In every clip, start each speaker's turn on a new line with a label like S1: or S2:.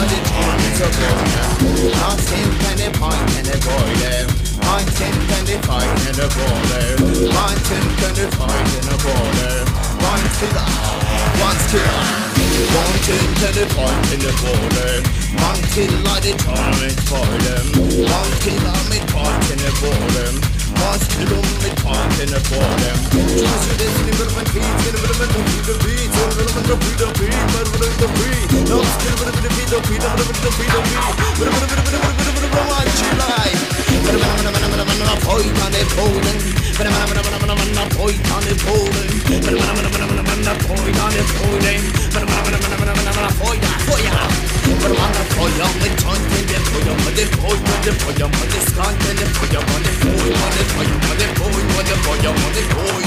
S1: bloody tournaments of water. I'll skin penny pint and a boiler. I'm tin penny fight in a border. I'm tin penny fight in a border. One killer, one's killer. One tin penny fight in a border. One killer the tournament for them. One killer mid fight in a border. One killer mid fight in a border. Choose with this development feet, development of the beat, development of the beat, development of the beat. No skill with the beat, the beat, the beat, the beat. One July. Poi on the Poland, poi on the Poland, poi on the Poland, poi on the tongue and the poi on the poi on the poi on the scan and the poi on the poi on the poi on the poi on the poi on the poi.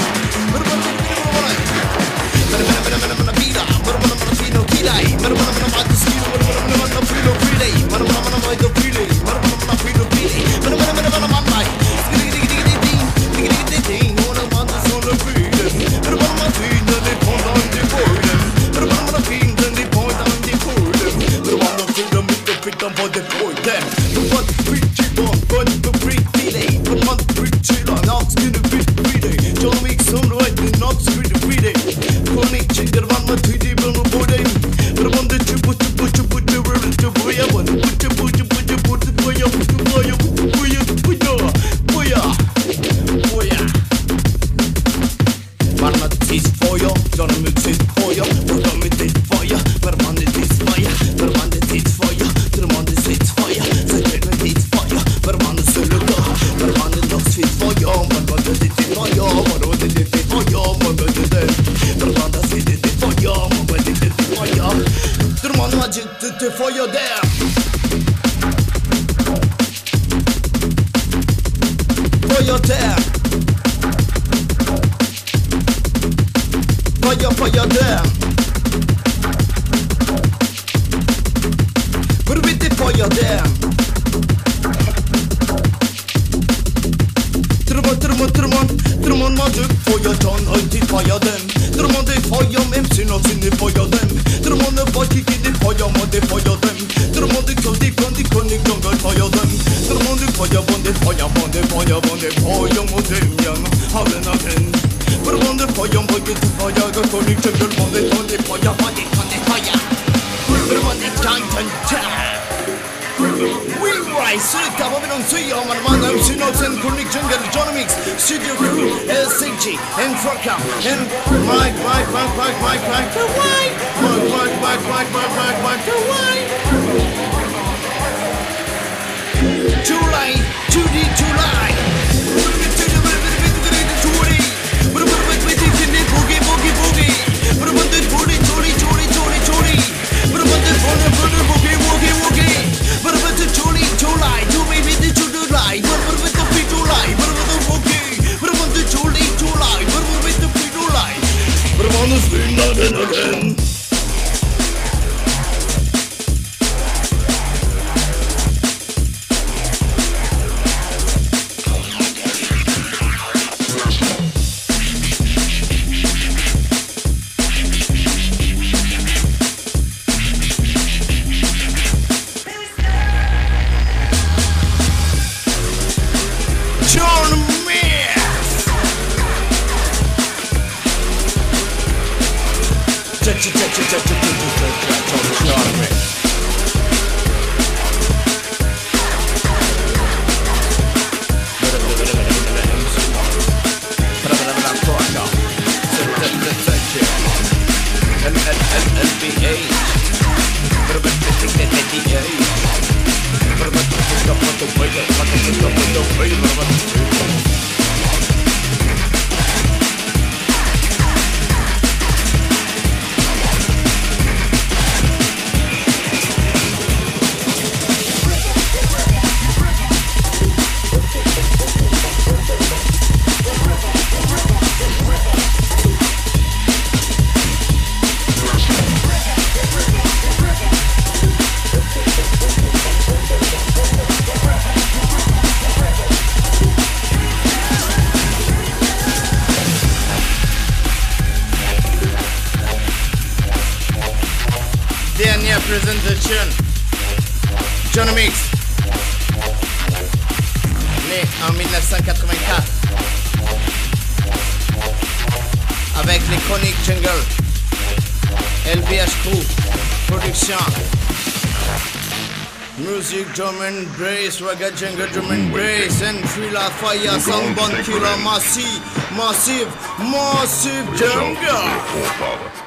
S1: KronikJungle, JOHNAMIX, Studio Crew, LCG, and Frocka, and Mike, July, Judy, July. Again. Presentation JOHNAMIX, né en 1984, avec les KronikJungle, LBH Crew, production, music, drum and bass, reggae jungle, drum and bass, and thriller, fire, sound, bomb killer, massive jungle.